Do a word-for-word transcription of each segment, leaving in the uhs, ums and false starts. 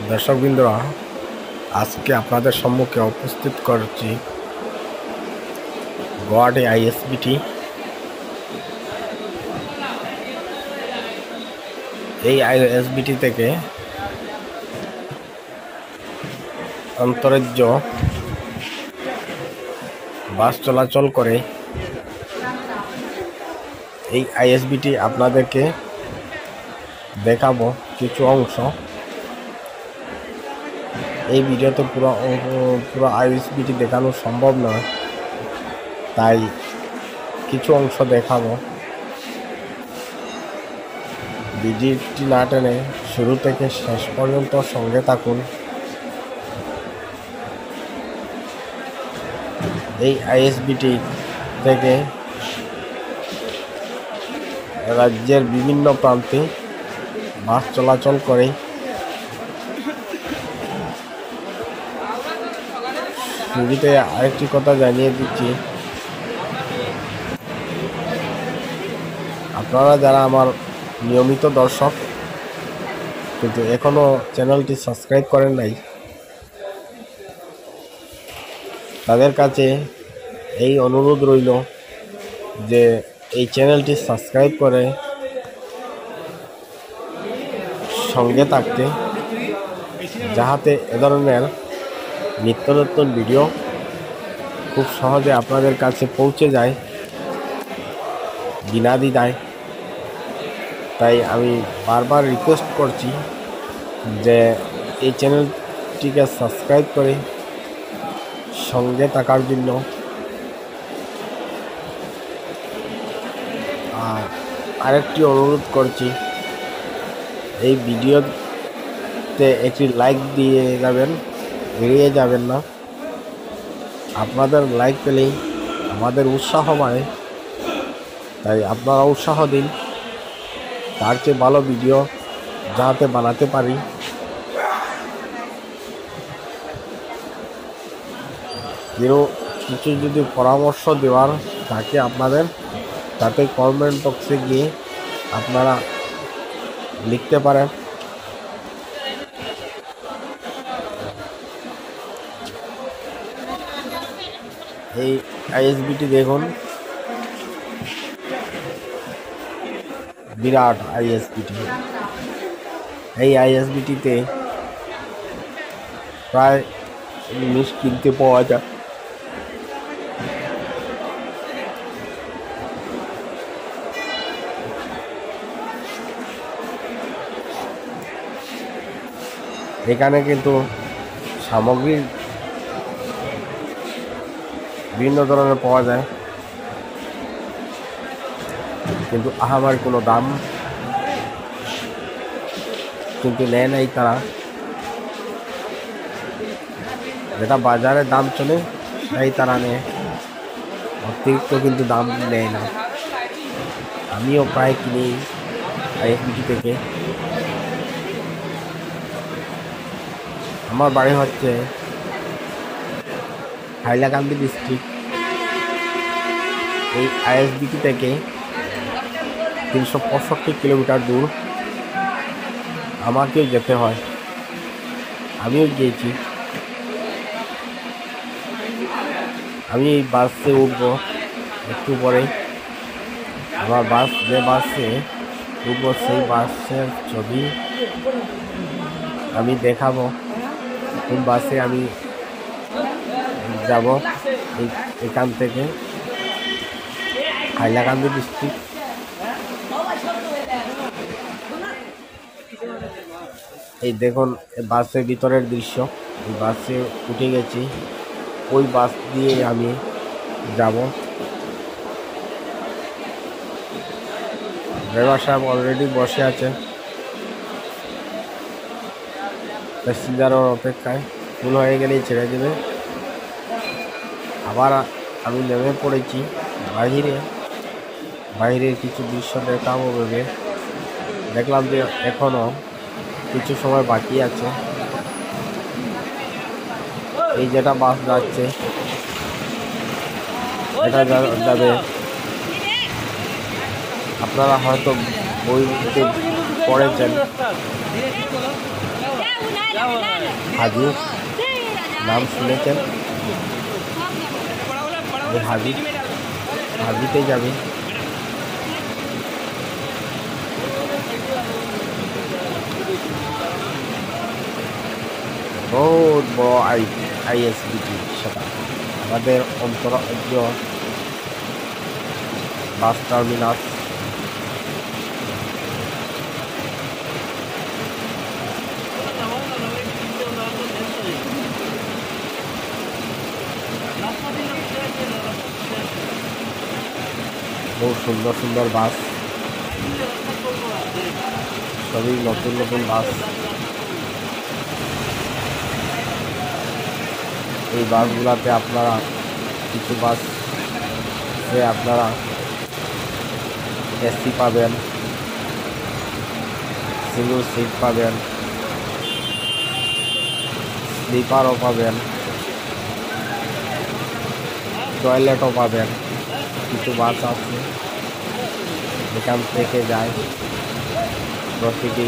দর্শকবৃন্দরা, আজকে আপনাদের সম্মুখে উপস্থিত করছি গুয়াহাটি আইএসবিটি। এই আইএসবিটি থেকে আন্তঃরাজ্য বাস চলাচল করে। এই আইএসবিটি আপনাদেরকে দেখাবো কিছু অংশ। এই ভিডিওতে পুরো পুরো আইএসবিটি দেখানো সম্ভব নয়, তাই কিছু অংশ দেখাবো। ভিডিওটি না টেনে শুরু থেকে শেষ পর্যন্ত সঙ্গে থাকুন। এই আইএসবিটি থেকে রাজ্যের বিভিন্ন প্রান্তে বাস চলাচল করে। শুরুতে আরেকটি কথা জানিয়ে দিচ্ছি, আপনারা যারা আমার নিয়মিত দর্শক কিন্তু এখনও চ্যানেলটি সাবস্ক্রাইব করেন নাই, তাদের কাছে এই অনুরোধ রইল যে এই চ্যানেলটি সাবস্ক্রাইব করে সঙ্গে থাকতে, যাহাতে এ ধরনের নিত্য নতুন ভিডিও খুব সহজে আপনাদের কাছে পৌঁছে যায় বিনা দ্বিধায়। তাই আমি বারবার রিকোয়েস্ট করছি যে এই চ্যানেলটিকে সাবস্ক্রাইব করে সঙ্গে থাকার জন্য। আর আরেকটি অনুরোধ করছি, এই ভিডিওতে একটি লাইক দিয়ে যাবেন, এড়িয়ে যাবেন না। আপনাদের লাইক পেলেই আমাদের উৎসাহ বাড়ে, তাই আপনারা উৎসাহ দিন তার চেয়ে ভালো ভিডিও যাতে বানাতে পারি। কেউ কিছু যদি পরামর্শ দেওয়ার থাকে আপনাদের, তাতে কমেন্ট বক্সে গিয়ে আপনারা লিখতে পারেন। এই আইএসবিটি দেখুন, বিরাট আইএসবিটি। এই আইএসবিটিতে প্রায় জিনিস কিনতে পাওয়া যায়। এখানে কিন্তু সামগ্রী বিভিন্ন ধরনের পাওয়া যায়, কিন্তু আহামার কোনো দাম কিন্তু নেয় নাই তারা। যেটা বাজারে দাম চলে তাই তারা নেয়, অতিরিক্ত কিন্তু দাম নেয় না। আমিও প্রায় কিনি আইএসবিটি থেকে। আমার বাড়ি হচ্ছে হাইলাকান্দি ডিস্ট্রিক্ট। এই আইএসবিটি থেকে তিনশো পঁয়ষট্টি কিলোমিটার দূর আমাকেও যেতে হয়, আমিও গিয়েছি। আমি এই বাসে উঠবো একটু পরে। আমার বাস যে বাসে উঠবো সেই বাসের ছবি আমি দেখাবো, কোন বাসে আমি যাব এখান থেকে হাইলাকান্দি ডিস্ট্রিক্ট। এই দেখুন বাসের ভিতরের দৃশ্য। এই বাসে উঠে গেছি, ওই বাস দিয়ে আমি যাব। ড্রাইভার সাহেব অলরেডি বসে আছে প্যাসেঞ্জারের অপেক্ষায়। ফুল হয়ে গেলেই ছেড়ে দেবে। আবার আমি নেমে পড়েছি বাহিরে। বাইরের কিছু দৃশ্য দেখাবো ভেবে দেখলাম যে এখনও কিছু সময় বাকি আছে। এই যেটা বাস যাচ্ছে এটা যাবে, আপনারা হয়তো বইতে পড়েছেন হাজু নাম শুনেছেন? হাজু হাজুতে যাবে। বহুত বড় আই আইএসবিটি, সেটা আমাদের অন্তরাজ্য বাস টার্মিনাস। বহু সুন্দর সুন্দর বাস, সবই নতুন নতুন বাস। এই বাসগুলোতে আপনারা কিছু বাসে আপনারা এসি পাবেন, সিঙ্গল সিট পাবেন, স্লিপারও পাবেন, টয়লেটও পাবেন। কিছু বাস আছে এখান থেকে যায় প্রতিটি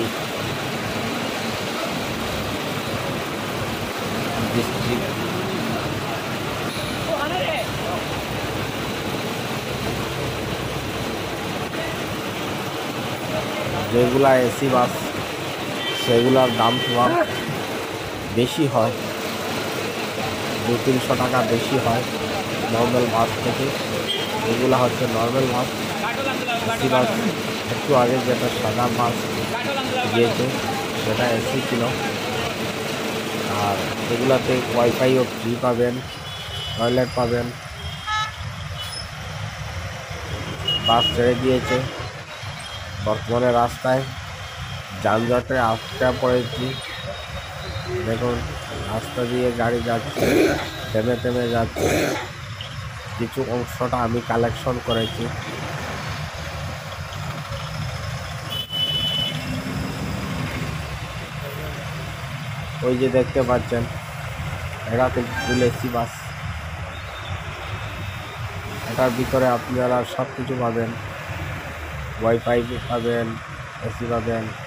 ডিস্ট্রিক্ট। যেগুলা এসি বাস সেগুলার দাম তোমার বেশি হয়, দু তিনশো টাকা বেশি হয় নর্মাল বাস থেকে। এগুলা হচ্ছে নর্মাল বাস। এসি বাস একটু আগে যেটা সাদা বাস গিয়েছে সেটা এসি ছিল। আর এগুলাতে ওয়াইফাইও ফ্রি পাবেন, টয়লেট পাবেন। বাস ছেড়ে দিয়েছে, বর্তমানে রাস্তায় যানজটে আটকা পড়েছি। দেখুন রাস্তা দিয়ে গাড়ি যাচ্ছে, থেমে থেমে যাচ্ছে। কিছু অংশটা আমি কালেকশন করেছি। ওই যে দেখতে পাচ্ছেন এটা কিন্তু ফুল এসি বাস। এটার ভিতরে আপনারা সব কিছু পাবেন, ওয়াইফাই পাবেন, এসি পাবেন,